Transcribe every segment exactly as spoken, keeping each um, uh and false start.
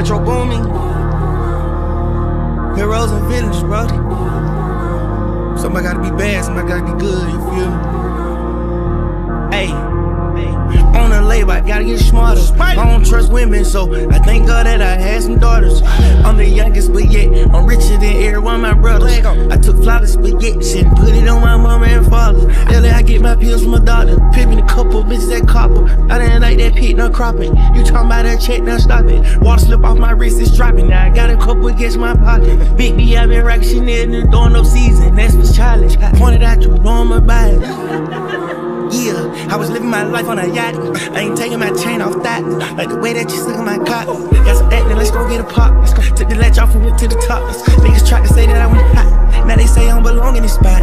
Metro booming. Heroes and villains, bro. Somebody gotta be bad, somebody gotta be good, you feel me? Hey. On the label, I gotta get smarter. I don't trust women, so I thank God that I had some daughters. I'm the youngest, but yet I'm richer than every one of my brothers. I took flawless spaghetti shit and put it on my mama and father. L A, I get my pills from my doctor. Pimping a couple bitches that copper. I didn't like that pit, no cropping. You talking about that check, now stop it. Water slip off my wrist, it's dropping. Now I got a couple against my pocket. Big B, I been rocking Chanel and throwing up season. That's for challenge. Pointed out you, on my body. Yeah, I was living my life on a yacht. I ain't taking my chain off that. Like the way that you suck on my cock. Got some acting, let's go get a pop. Let's go took the latch off and went to the top. Niggas tried to say that I went hot. Now they say I don't belong in this spot.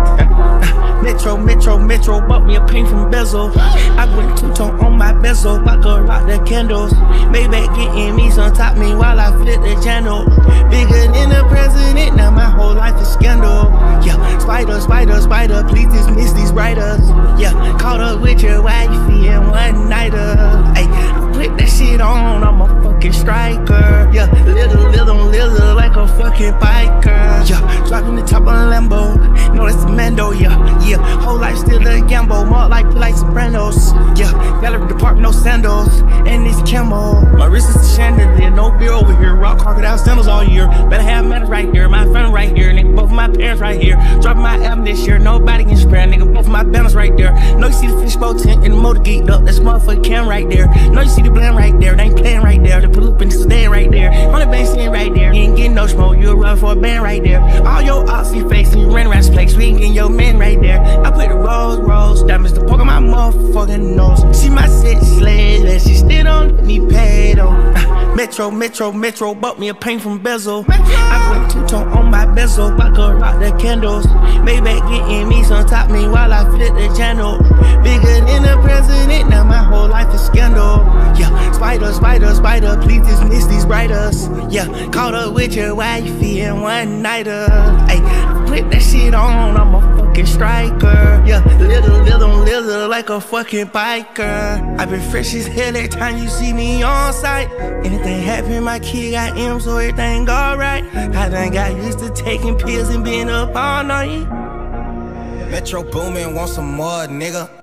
uh, Metro, Metro, Metro bought me a paint from Bezel. I went two-tone on my bezel. I could rock the candles. Maybach getting me some top me while I flip the channel. Bigger than the president, now my whole life is scandal. Yeah, spider, spider, spider, please dismiss these writers. Yeah, caught up with your wifey and one nighter. Ay, I put that shit on, I'm a fucking striker. Yeah, little, little, little like a fucking biker. Yeah, dropping the top of a Lambo. No, that's a Mando, yeah, yeah. Whole life still a gamble, more like like Sopranos. Yeah, gallery department, no sandals, and it's camo. My wrist is a chandelier, no beer over here. Rock crocodile sandals all year. Better have manners right here, my friend right here, nigga. Both of my parents right here. Dropping my album this year, nobody can spare, nigga. Both of my banners right there. No, you see the fishbowl tent and the motor geeked up. That's motherfucking cam right there. No, you see the blend right there. They ain't playing right there. The pollute in the sedan right there. On the band sitting right there. You ain't getting no smoke. You a run for a band right there. All your ops in face and you ran around this place. We ain't getting your man right there. I put the rose, rose diamonds to poke on my motherfucking nose. See my six sled, and she still don't let me pay though. Uh, Metro, Metro, Metro bought me a paint from Bezel. I put two-tone on my bezel. I could rock the candles. Maybach getting me some top me while I flip the channel. Bigger than the president, now my whole life is scandal. Yeah, spider, spider, spider, please dismiss these writers. Yeah, caught up with your wifey and one nighter. Ay, put that shit on, I'm a fucking striker. Yeah, little, little, little like a fucking biker. I been fresh as hell every time you see me on site. Anything happen, my kid got M, so everything alright. I done got used to taking pills and being up all night. Metro booming, want some more, nigga.